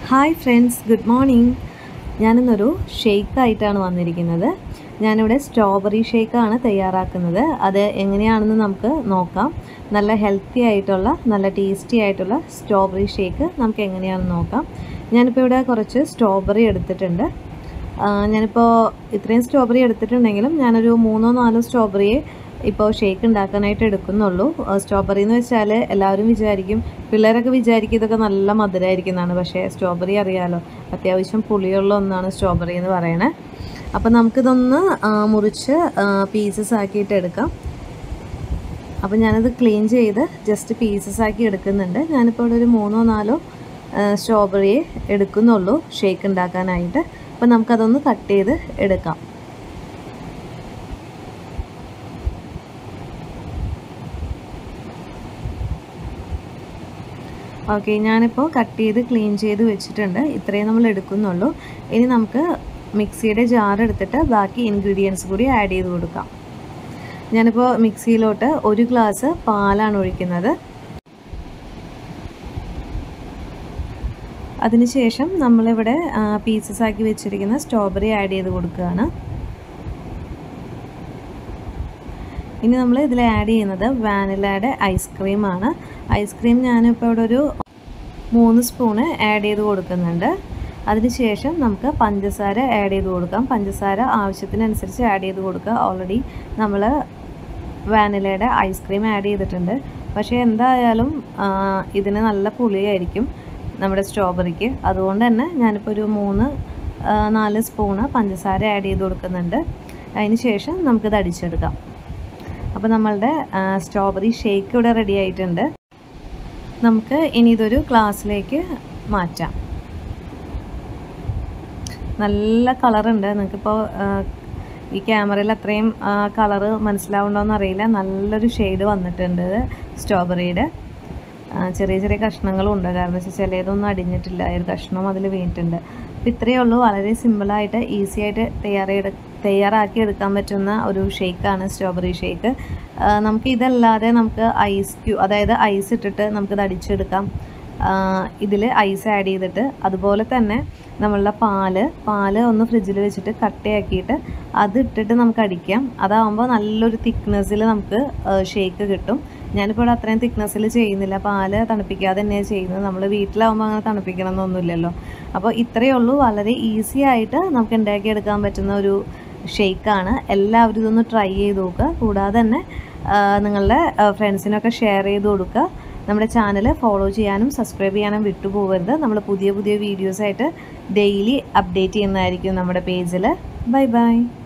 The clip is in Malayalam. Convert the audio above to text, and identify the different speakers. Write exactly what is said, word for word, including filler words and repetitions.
Speaker 1: Hi friends, good morning. ഞാനിന്നൊരു ഷേക്കായിട്ടാണ് വന്നിരിക്കുന്നത്. ഞാനിവിടെ സ്ട്രോബെറി ഷേക്കാണ് തയ്യാറാക്കുന്നത്. അത് എങ്ങനെയാണെന്ന് നമുക്ക് നോക്കാം. നല്ല ഹെൽത്തി ആയിട്ടുള്ള നല്ല ടേസ്റ്റി ആയിട്ടുള്ള സ്ട്രോബെറി ഷേക്ക് നമുക്ക് എങ്ങനെയാണെന്ന് നോക്കാം. ഞാനിപ്പോൾ ഇവിടെ കുറച്ച് സ്ട്രോബെറി എടുത്തിട്ടുണ്ട്. ഞാനിപ്പോൾ ഇത്രയും സ്ട്രോബെറി എടുത്തിട്ടുണ്ടെങ്കിലും ഞാനൊരു മൂന്നോ നാലോ സ്ട്രോബെറിയെ ഇപ്പോൾ ഷേക്ക് ഉണ്ടാക്കാനായിട്ട് എടുക്കുന്നുള്ളൂ. സ്ട്രോബെറി എന്ന് വെച്ചാൽ എല്ലാവരും വിചാരിക്കും, പിള്ളേരൊക്കെ വിചാരിക്കും ഇതൊക്കെ നല്ല മധുരമായിരിക്കും എന്നാണ്. പക്ഷേ സ്ട്രോബെറി അറിയാമല്ലോ, അത്യാവശ്യം പുളിയുള്ള ഒന്നാണ് സ്ട്രോബെറി എന്ന് പറയണേ. അപ്പോൾ നമുക്കിതൊന്ന് മുറിച്ച് പീസസ് ആക്കിയിട്ട് എടുക്കാം. അപ്പോൾ ഞാനത് ക്ലീൻ ചെയ്ത് ജസ്റ്റ് പീസസ് ആക്കി എടുക്കുന്നുണ്ട്. ഞാനിപ്പോൾ ഇവിടെ ഒരു മൂന്നോ നാലോ സ്ട്രോബെറിയെ എടുക്കുന്നുള്ളൂ ഷേക്ക് ഉണ്ടാക്കാനായിട്ട്. അപ്പോൾ നമുക്കതൊന്ന് കട്ട് ചെയ്ത് എടുക്കാം. ഓക്കെ, ഞാനിപ്പോൾ കട്ട് ചെയ്ത് ക്ലീൻ ചെയ്ത് വെച്ചിട്ടുണ്ട്. ഇത്രയും നമ്മൾ എടുക്കുന്നുള്ളൂ. ഇനി നമുക്ക് മിക്സിയുടെ ജാർ എടുത്തിട്ട് ബാക്കി ഇൻഗ്രീഡിയൻസ് കൂടി ആഡ് ചെയ്ത് കൊടുക്കാം. ഞാനിപ്പോൾ മിക്സിയിലോട്ട് ഒരു ഗ്ലാസ് പാലാണ് ഒഴിക്കുന്നത്. അതിനുശേഷം നമ്മളിവിടെ പീസസ് ആക്കി വെച്ചിരിക്കുന്ന സ്ട്രോബെറി ആഡ് ചെയ്ത് കൊടുക്കുകയാണ്. ഇനി നമ്മൾ ഇതിൽ ആഡ് ചെയ്യുന്നത് വാനിലയുടെ ഐസ്ക്രീമാണ്. ഐസ്ക്രീം ഞാനിപ്പോൾ ഇവിടെ ഒരു മൂന്ന് സ്പൂണ് ആഡ് ചെയ്ത് കൊടുക്കുന്നുണ്ട്. അതിനുശേഷം നമുക്ക് പഞ്ചസാര ആഡ് ചെയ്ത് കൊടുക്കാം. പഞ്ചസാര ആവശ്യത്തിനനുസരിച്ച് ആഡ് ചെയ്ത് കൊടുക്കുക. ഓൾറെഡി നമ്മൾ വാനിലയുടെ ഐസ്ക്രീം ആഡ് ചെയ്തിട്ടുണ്ട്. പക്ഷേ എന്തായാലും ഇതിന് നല്ല പുളിയായിരിക്കും നമ്മുടെ സ്ട്രോബെറിക്ക്. അതുകൊണ്ട് തന്നെ ഞാനിപ്പോൾ ഒരു മൂന്ന് നാല് സ്പൂണ് പഞ്ചസാര ആഡ് ചെയ്ത് കൊടുക്കുന്നുണ്ട്. അതിന് ശേഷം നമുക്കിത് അടിച്ചെടുക്കാം. അപ്പോൾ നമ്മളുടെ സ്ട്രോബെറി ഷേക്ക് ഇവിടെ റെഡി ആയിട്ടുണ്ട്. നമുക്ക് ഇനി ഇതൊരു ഗ്ലാസ്സിലേക്ക് മാറ്റാം. നല്ല കളറുണ്ട്. നിങ്ങൾക്കിപ്പോൾ ഈ ക്യാമറയിൽ അത്രയും കളറ് മനസ്സിലാവുണ്ടോയെന്ന് അറിയില്ല. നല്ലൊരു ഷെയ്ഡ് വന്നിട്ടുണ്ട് സ്ട്രോബെറിയുടെ. ചെറിയ ചെറിയ കഷ്ണങ്ങളും ഉണ്ട്, കാരണം വെച്ചാൽ ചിലതൊന്നും അടിഞ്ഞിട്ടില്ല. ഒരു കഷ്ണം അതിൽ വീണിട്ടുണ്ട്. അപ്പോൾ ഇത്രയേ ഉള്ളൂ. വളരെ സിമ്പിളായിട്ട് ഈസി ആയിട്ട് തയ്യാറെടു തയ്യാറാക്കി എടുക്കാൻ പറ്റുന്ന ഒരു ഷേക്കാണ് സ്ട്രോബെറി ഷേക്ക്. നമുക്ക് ഇതല്ലാതെ നമുക്ക് ഐസ് ക്യൂ അതായത് ഐസ് ഇട്ടിട്ട് നമുക്കിത് അടിച്ചെടുക്കാം. ഇതിൽ ഐസ് ആഡ് ചെയ്തിട്ട് അതുപോലെ തന്നെ നമ്മളുടെ പാല് പാല് ഒന്ന് ഫ്രിഡ്ജിൽ വെച്ചിട്ട് കട്ടയാക്കിയിട്ട് അത് ഇട്ടിട്ട് നമുക്ക് അടിക്കാം. അതാകുമ്പോൾ നല്ലൊരു തിക്നെസ്സിൽ നമുക്ക് ഷേക്ക് കിട്ടും. ഞാനിപ്പോൾ ഇവിടെ അത്രയും തിക്നെസ്സിൽ ചെയ്യുന്നില്ല. പാല് തണുപ്പിക്കാതെ തന്നെയാണ് ചെയ്യുന്നത്. നമ്മൾ വീട്ടിലാവുമ്പോൾ അങ്ങനെ തണുപ്പിക്കണം എന്നൊന്നുമില്ലല്ലോ. അപ്പോൾ ഇത്രയേ ഉള്ളൂ. വളരെ ഈസി ആയിട്ട് നമുക്ക് ഉണ്ടാക്കിയെടുക്കാൻ പറ്റുന്ന ഒരു ഷേക്കാണ്. എല്ലാവരും ഇതൊന്ന് ട്രൈ ചെയ്ത് നോക്കുക. കൂടാതെ തന്നെ നിങ്ങളുടെ ഫ്രണ്ട്സിനൊക്കെ ഷെയർ ചെയ്ത് കൊടുക്കുക. നമ്മുടെ ചാനൽ ഫോളോ ചെയ്യാനും സബ്സ്ക്രൈബ് ചെയ്യാനും വിട്ടുപോകരുത്. നമ്മൾ പുതിയ പുതിയ വീഡിയോസായിട്ട് ഡെയിലി അപ്ഡേറ്റ് ചെയ്യുന്നതായിരിക്കും നമ്മുടെ പേജിൽ. Bye by.